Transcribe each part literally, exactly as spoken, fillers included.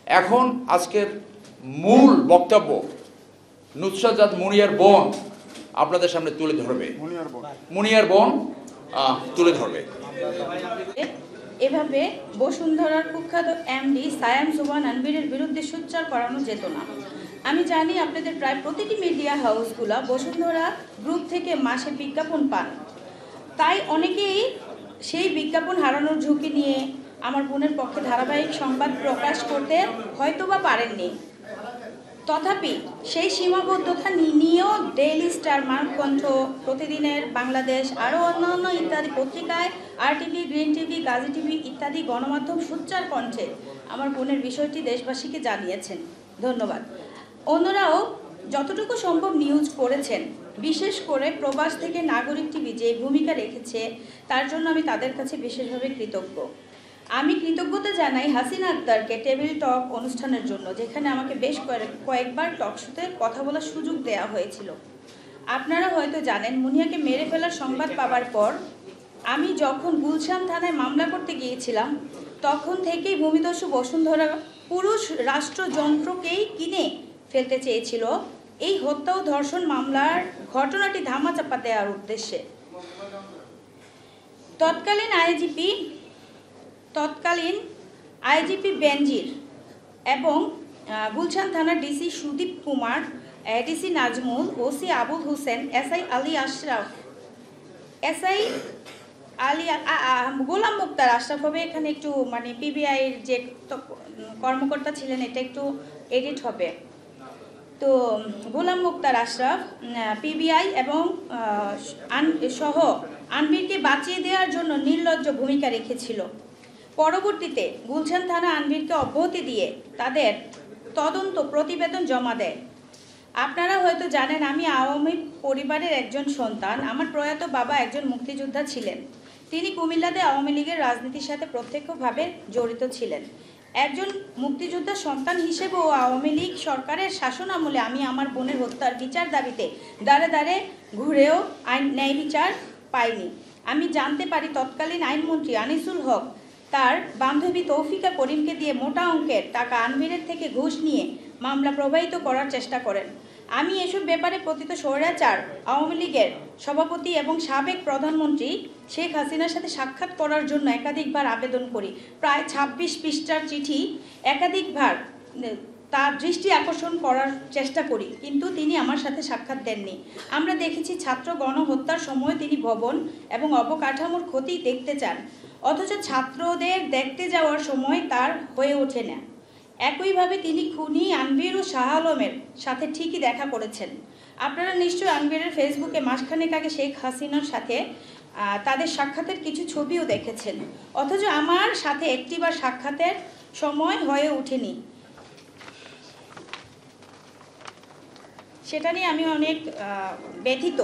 এখন আজকের মূল বক্তব্য নুসরাত মুনিয়ার বোন আপনাদের সামনে তুলে ধরবে। মুনিয়ার বোন তুলে ধরবে। এভাবে বসুন্ধরার কুখ্যাত এমডি সায়াম সুবহান আনভীরের বিরুদ্ধে সোচ্চার করানো যেত না। আমি জানি আপনাদের প্রায় প্রতিটি মিডিয়া হাউসগুলো বসুন্ধরা গ্রুপ থেকে মাসে বিজ্ঞাপন পান, তাই অনেকেই সেই বিজ্ঞাপন হারানোর ঝুঁকি নিয়ে আমার বোনের পক্ষে ধারাবাহিক সংবাদ প্রকাশ করতে হয়তোবা পারেননি। তথাপি সেই সীমাবদ্ধতা নিয়েও ডেইলি স্টার, মানবকণ্ঠ, প্রতিদিনের বাংলাদেশ আরও অন্যান্য ইত্যাদি পত্রিকায় R TV, green TV, Gazi TV ইত্যাদি গণমাধ্যম সোচ্চার কণ্ঠে আমার বোনের বিষয়টি দেশবাসীকে জানিয়েছেন। ধন্যবাদ। অন্যরাও যতটুকু সম্ভব নিউজ করেছেন, বিশেষ করে প্রবাস থেকে নাগরিক টিভি যে ভূমিকা রেখেছে তার জন্য আমি তাদের কাছে বিশেষভাবে কৃতজ্ঞ। আমি কৃতজ্ঞতা জানাই হাসিনা আক্তারকে টেবিল টক অনুষ্ঠানের জন্য, যেখানে আমাকে বেশ কয়েকবার টক শোতে কথা বলার সুযোগ দেওয়া হয়েছিল। আপনারা হয়তো জানেন, মুনিয়াকে মেরে ফেলার সংবাদ পাওয়ার পর আমি যখন গুলশান থানায় মামলা করতে গিয়েছিলাম, তখন থেকেই ভূমিদস্যু বসুন্ধরা পুরুষ রাষ্ট্রযন্ত্রকেই কিনে ফেলতে চেয়েছিল এই হত্যা ও ধর্ষণ মামলার ঘটনাটি ধামাচাপা দেওয়ার উদ্দেশ্যে। তৎকালীন আইজিপি তৎকালীন আইজিপি বেনজির এবং গুলশান থানার DC Sudip Kumar, DC Nazmul, OC Abul Hossain, SI Ali Ashraf, SI Ali Golam Mukhtar Ashraf হবে এখানে একটু মানে পিবিআইয়ের যে কর্মকর্তা ছিলেন এটা একটু এডিট হবে। তো গোলাম মুক্তার আশরাফ পিবিআই এবং সহ আনভীরকে বাঁচিয়ে দেওয়ার জন্য নির্লজ্জ ভূমিকা রেখেছিল। পরবর্তীতে গুলশান থানা আনভীরকে অব্যাহতি দিয়ে তাদের তদন্ত প্রতিবেদন জমা দেয়। আপনারা হয়তো জানেন, আমি আওয়ামী পরিবারের একজন সন্তান। আমার প্রয়াত বাবা একজন মুক্তিযোদ্ধা ছিলেন। তিনি কুমিল্লাতে আওয়ামী লীগের রাজনীতির সাথে প্রত্যক্ষভাবে জড়িত ছিলেন। একজন মুক্তিযোদ্ধার সন্তান হিসেবেও আওয়ামী লীগ সরকারের শাসন আমলে আমি আমার বোনের হত্যার বিচার দাবিতে দাঁড়ে দাঁড়ে ঘুরেও আইন ন্যায় বিচার পাইনি। আমি জানতে পারি তৎকালীন আইনমন্ত্রী আনিসুল হক তার বান্ধবী তৌফিকা করিমকে দিয়ে মোটা অঙ্কের টাকা আনভীরের থেকে ঘুষ নিয়ে মামলা প্রবাহিত করার চেষ্টা করেন। আমি এসব ব্যাপারে পতিত স্বৈরাচার আওয়ামী লীগের সভাপতি এবং সাবেক প্রধানমন্ত্রী শেখ হাসিনার সাথে সাক্ষাৎ করার জন্য একাধিকবার আবেদন করি। প্রায় ছাব্বিশ পৃষ্ঠার চিঠি একাধিকবার তার দৃষ্টি আকর্ষণ করার চেষ্টা করি, কিন্তু তিনি আমার সাথে সাক্ষাৎ দেননি। আমরা দেখেছি ছাত্র গণহত্যার সময় তিনি ভবন এবং অবকাঠামোর ক্ষতি দেখতে চান, অথচ ছাত্রদের দেখতে যাওয়ার সময় তার হয়ে ওঠে না। একইভাবে তিনি খুনি আনভীর ও শাহ আলমের সাথে ঠিকই দেখা করেছেন। আপনারা নিশ্চয়ই আনভীরের ফেসবুকে মাসখানেক আগে শেখ হাসিনার সাথে তাদের সাক্ষাতের কিছু ছবিও দেখেছেন, অথচ আমার সাথে একটিবার সাক্ষাতের সময় হয়ে ওঠেনি। সেটা নিয়ে আমি অনেক ব্যথিত।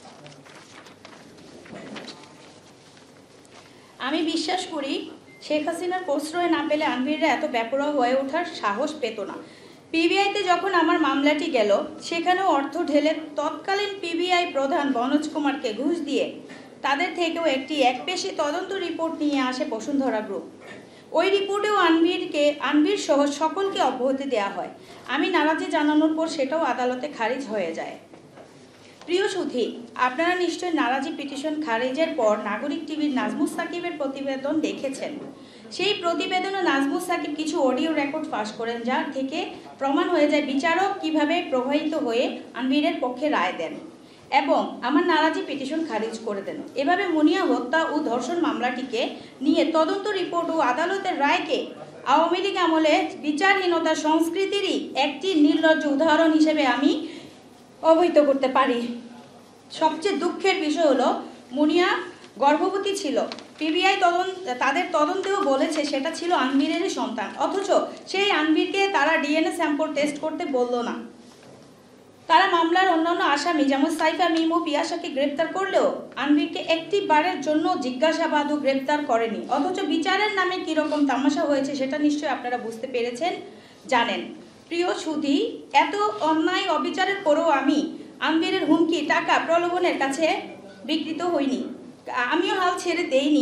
আমি বিশ্বাস করি শেখ হাসিনার প্রশ্রয় না পেলে আনভীররা এত বেপরোয়া হয়ে ওঠার সাহস পেত না। পিবিআইতে যখন আমার মামলাটি গেল, সেখানেও অর্থ ঢেলে তৎকালীন পিবিআই প্রধান বনোজ কুমারকে ঘুষ দিয়ে তাদের থেকেও একটি একপেশে তদন্ত রিপোর্ট নিয়ে আসে বসুন্ধরা গ্রুপ। ওই রিপোর্টেও আনভীরকে আনভীর সহ সকলকে অব্যাহতি দেওয়া হয়। আমি নারাজি জানানোর পর সেটাও আদালতে খারিজ হয়ে যায়। প্রিয় সুধী, আপনারা নিশ্চয়ই নারাজি পিটিশন খারিজের পর নাগরিক টিভির নাজমুস সাকিবের প্রতিবেদন দেখেছেন। সেই প্রতিবেদনে নাজমুস সাকিব কিছু অডিও রেকর্ড ফাঁস করেন, যার থেকে প্রমাণ হয়ে যায় বিচারক কিভাবে প্রভাবিত হয়ে আনভীরের পক্ষে রায় দেন এবং আমার নারাজি পিটিশন খারিজ করে দেন। এভাবে মুনিয়া হত্যা ও ধর্ষণ মামলাটিকে নিয়ে তদন্ত রিপোর্ট ও আদালতের রায়কে আওয়ামী লীগ আমলে বিচারহীনতার সংস্কৃতিরই একটি নির্লজ্জ উদাহরণ হিসেবে আমি অবহিত করতে পারি। সবচেয়ে দুঃখের বিষয় হলো মুনিয়া গর্ভবতী ছিল। পিবিআই তদন্ত তাদের তদন্তেও বলেছে সেটা ছিল আনভীরেরই সন্তান, অথচ সেই আনভীরকে তারা ডিএনএ স্যাম্পল টেস্ট করতে বলল না। তারা মামলার অন্যান্য আসামি যেমন সাইফা, মিমু, পিয়াসাকে গ্রেপ্তার করলেও আনভীরকে একটি বারের জন্য জিজ্ঞাসাবাদ ও গ্রেপ্তার করেনি। অথচ বিচারের নামে কীরকম তামাশা হয়েছে সেটা নিশ্চয়ই আপনারা বুঝতে পেরেছেন, জানেন। প্রিয় সুধী, এত অন্যায় অবিচারের পরেও আমি আনভীরের হুমকি, টাকা, প্রলোভনের কাছে বিকৃত হইনি। আমিও হাল ছেড়ে দেইনি।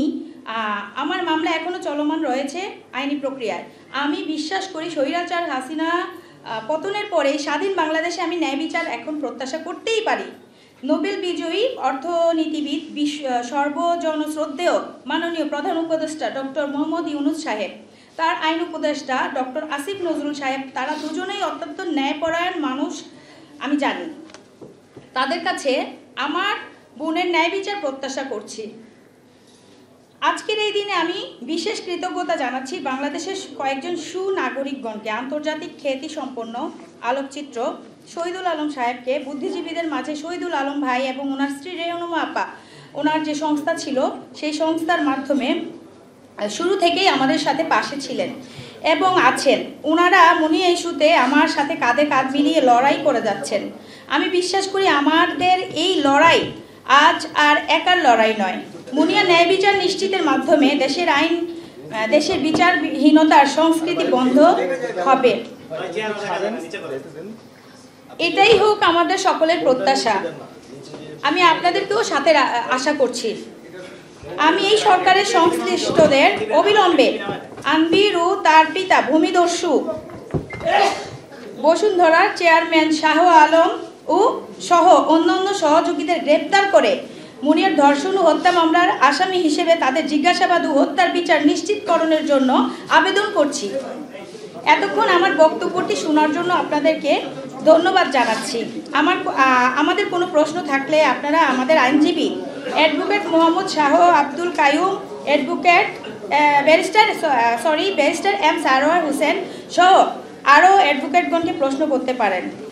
আমার মামলা এখনও চলমান রয়েছে আইনি প্রক্রিয়ায়। আমি বিশ্বাস করি স্বৈরাচার হাসিনা পতনের পরে স্বাধীন বাংলাদেশে আমি ন্যায় বিচার এখন প্রত্যাশা করতেই পারি। নোবেল বিজয়ী অর্থনীতিবিদ বিশ্ব সর্বজনশ্রদ্ধেয় মাননীয় প্রধান উপদেষ্টা ডক্টর মোহাম্মদ ইউনুস সাহেব, তার আইন উপদেষ্টা ডক্টর আসিফ নজরুল সাহেব, তারা দুজনেই অত্যন্ত ন্যায়পরায়ণ মানুষ আমি জানি। তাদের কাছে আমার বোনের ন্যায় বিচার প্রত্যাশা করছি। আজকের এই দিনে আমি বিশেষ কৃতজ্ঞতা জানাচ্ছি বাংলাদেশের কয়েকজন সুনাগরিকগণকে, আন্তর্জাতিক খ্যাতি সম্পন্ন আলোকচিত্র শহীদুল আলম সাহেবকে, বুদ্ধিজীবীদের মাঝে শহীদুল আলম ভাই এবং ওনার স্ত্রী রেহনুমা আপা, ওনার যে সংস্থা ছিল সেই সংস্থার মাধ্যমে শুরু থেকেই আমাদের সাথে পাশে ছিলেন এবং আছেন। ওনারা মুনিয়া ইস্যুতে আমার সাথে কাঁধে কাঁধ মিলিয়ে লড়াই করে যাচ্ছেন। আমি বিশ্বাস করি আমাদের এই লড়াই আজ আর একার লড়াই নয়। মুনিয়া ন্যায় বিচার নিশ্চিতের মাধ্যমে দেশের আইন দেশের বিচারহীনতার সংস্কৃতি বন্ধ হবে। এটাই হোক আমাদের সকলের প্রত্যাশা। আমি আপনাদেরকেও সাথে আশা করছি। আমি এই সরকারের সংশ্লিষ্টদের অবিলম্বে আনবির ও তার পিতা ভূমিদস্যু বসুন্ধরার চেয়ারম্যান শাহ আলম ও সহ অন্যান্য সহযোগীদের গ্রেপ্তার করে মুনিয়ার ধর্ষণ ও হত্যা মামলার আসামি হিসেবে তাদের জিজ্ঞাসাবাদ ও হত্যার বিচার নিশ্চিতকরণের জন্য আবেদন করছি। এতক্ষণ আমার বক্তব্যটি শোনার জন্য আপনাদেরকে ধন্যবাদ জানাচ্ছি। আমার আমাদের কোনো প্রশ্ন থাকলে আপনারা আমাদের আইনজীবী advocate Mohammad Shah Abdul Kaiyum, advocate barrister sorry barrister M Sarwar Hossain সহ আরও অ্যাডভোকেটগণকে প্রশ্ন করতে পারেন।